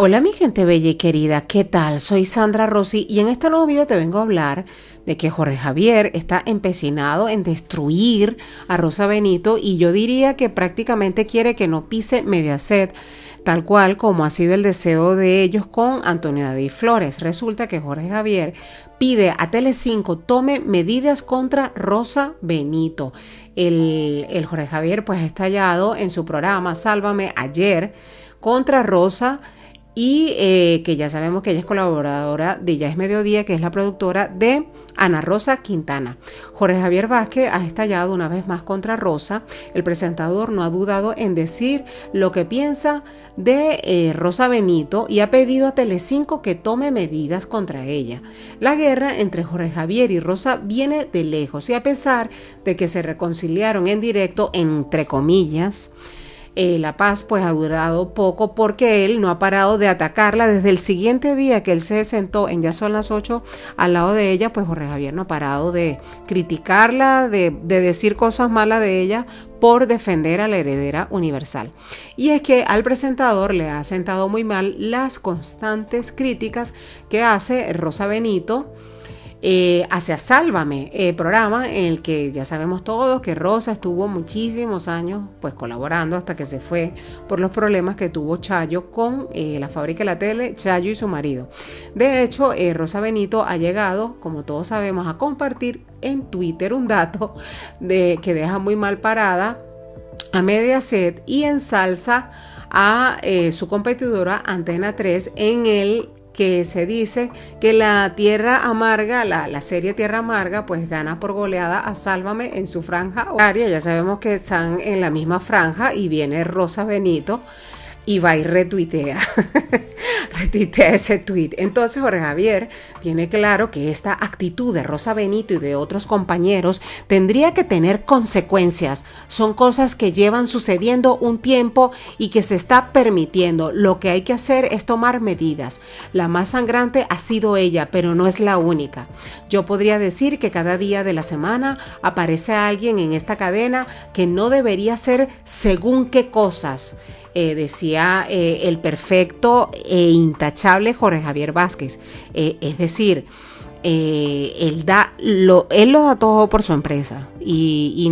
Hola mi gente bella y querida, ¿qué tal? Soy Sandra Rossi y en este nuevo video te vengo a hablar de que Jorge Javier está empecinado en destruir a Rosa Benito y yo diría que prácticamente quiere que no pise Mediaset, tal cual como ha sido el deseo de ellos con Antonio David Flores. Resulta que Jorge Javier pide a Telecinco tome medidas contra Rosa Benito. El Jorge Javier pues ha estallado en su programa Sálvame ayer contra Rosa y que ya sabemos que ella es colaboradora de Ya es Mediodía, que es la productora de Ana Rosa Quintana. Jorge Javier Vázquez ha estallado una vez más contra Rosa. El presentador no ha dudado en decir lo que piensa de Rosa Benito y ha pedido a Telecinco que tome medidas contra ella. La guerra entre Jorge Javier y Rosa viene de lejos y a pesar de que se reconciliaron en directo, entre comillas, la paz pues ha durado poco porque él no ha parado de atacarla desde el siguiente día que él se sentó en Ya son las 8 al lado de ella. Pues Jorge Javier no ha parado de criticarla, de decir cosas malas de ella por defender a la heredera universal. Y es que al presentador le ha sentado muy mal las constantes críticas que hace Rosa Benito hacia Sálvame, programa en el que ya sabemos todos que Rosa estuvo muchísimos años pues colaborando hasta que se fue por los problemas que tuvo Chayo con la fábrica de la tele, Chayo y su marido. De hecho, Rosa Benito ha llegado, como todos sabemos, a compartir en Twitter un dato que deja muy mal parada a Mediaset y ensalza a su competidora Antena 3 en el que se dice que la Tierra Amarga, la serie Tierra Amarga, pues gana por goleada a Sálvame en su franja horaria. Ya sabemos que están en la misma franja y viene Rosa Benito y va y retuitea ese tweet. Entonces Jorge Javier tiene claro que esta actitud de Rosa Benito y de otros compañeros tendría que tener consecuencias. Son cosas que llevan sucediendo un tiempo y que se está permitiendo. Lo que hay que hacer es tomar medidas. La más sangrante ha sido ella, pero no es la única. Yo podría decir que cada día de la semana aparece alguien en esta cadena que no debería ser según qué cosas. Decía el perfecto e intachable Jorge Javier Vázquez. Es decir, él lo da todo por su empresa y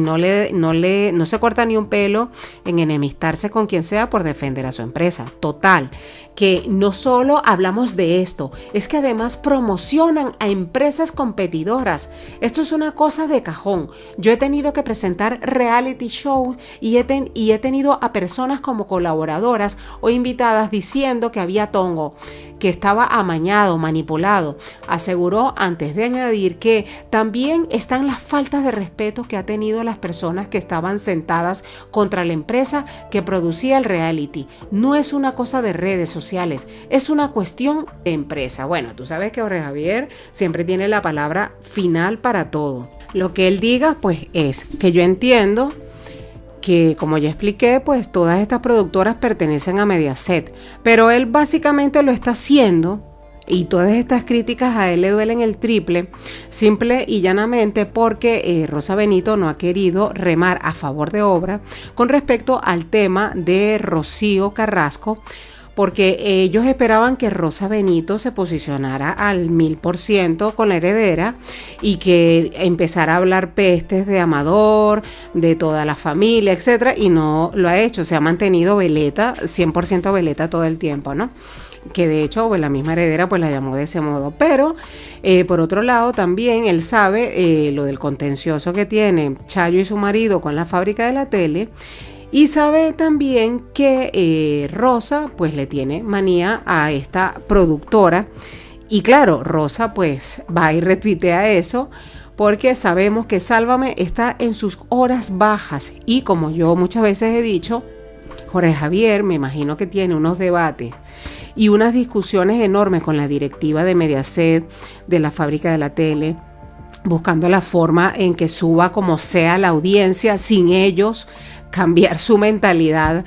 no se corta ni un pelo en enemistarse con quien sea por defender a su empresa. Total, que no solo hablamos de esto, es que además promocionan a empresas competidoras. Esto es una cosa de cajón. Yo he tenido que presentar reality shows y he tenido a personas como colaboradoras o invitadas diciendo que había tongo, que estaba amañado, manipulado. Aseguró antes de añadir que también están las faltas de respeto que ha tenido las personas que estaban sentadas contra la empresa que producía el reality. No es una cosa de redes sociales, es una cuestión de empresa. Bueno, tú sabes que Jorge Javier siempre tiene la palabra final para todo. Lo que él diga, pues es que yo entiendo que, como ya expliqué, pues todas estas productoras pertenecen a Mediaset, pero él básicamente lo está haciendo y todas estas críticas a él le duelen el triple, simple y llanamente porque Rosa Benito no ha querido remar a favor de obra con respecto al tema de Rocío Carrasco, porque ellos esperaban que Rosa Benito se posicionara al 1000% con la heredera y que empezara a hablar pestes de Amador, de toda la familia, etcétera, y no lo ha hecho. Se ha mantenido veleta, 100% veleta todo el tiempo, ¿no? Que de hecho pues la misma heredera pues la llamó de ese modo. Pero por otro lado también él sabe lo del contencioso que tiene Chayo y su marido con la fábrica de la tele. Y sabe también que Rosa pues le tiene manía a esta productora. Y claro, Rosa pues va y retuitea eso porque sabemos que Sálvame está en sus horas bajas. Y como yo muchas veces he dicho, Jorge Javier me imagino que tiene unos debates y unas discusiones enormes con la directiva de Mediaset, de la fábrica de la tele, buscando la forma en que suba como sea la audiencia sin ellos cambiar su mentalidad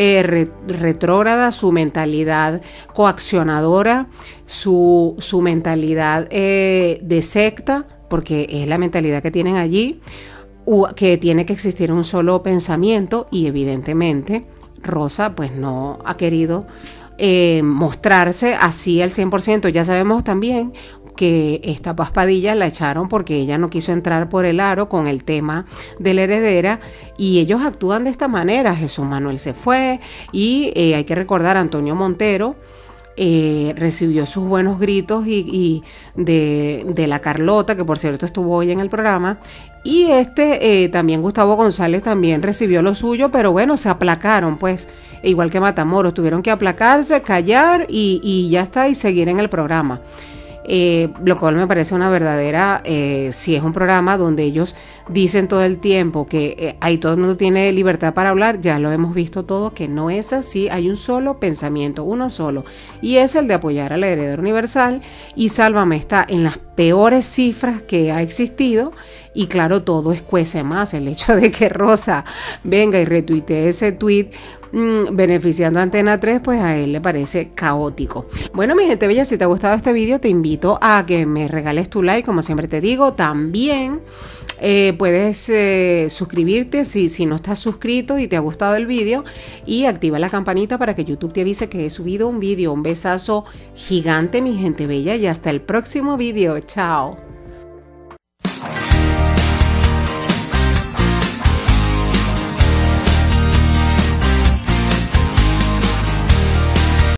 retrógrada, su mentalidad coaccionadora, su mentalidad de secta, porque es la mentalidad que tienen allí, que tiene que existir un solo pensamiento y evidentemente Rosa pues no ha querido mostrarse así al 100%. Ya sabemos también que esta Paz Padilla la echaron porque ella no quiso entrar por el aro con el tema de la heredera, y ellos actúan de esta manera. Jesús Manuel se fue y hay que recordar a Antonio Montero. Recibió sus buenos gritos y de la Carlota, que por cierto estuvo hoy en el programa, y también Gustavo González también recibió lo suyo, pero bueno, se aplacaron, pues, igual que Matamoros, tuvieron que aplacarse, callar y ya está, y seguir en el programa. Lo cual me parece una verdadera, si es un programa donde ellos dicen todo el tiempo que ahí todo el mundo tiene libertad para hablar, ya lo hemos visto todo, que no es así. Hay un solo pensamiento, uno solo, y es el de apoyar a la heredera universal, y Sálvame está en las peores cifras que ha existido, y claro, todo escuece más. El hecho de que Rosa venga y retuitee ese tweet beneficiando a Antena 3, pues a él le parece caótico. Bueno, mi gente bella, si te ha gustado este vídeo, te invito a que me regales tu like, como siempre te digo. También puedes suscribirte si no estás suscrito y te ha gustado el vídeo, y activa la campanita para que YouTube te avise que he subido un vídeo. Un besazo gigante, mi gente bella, y hasta el próximo vídeo. Chao.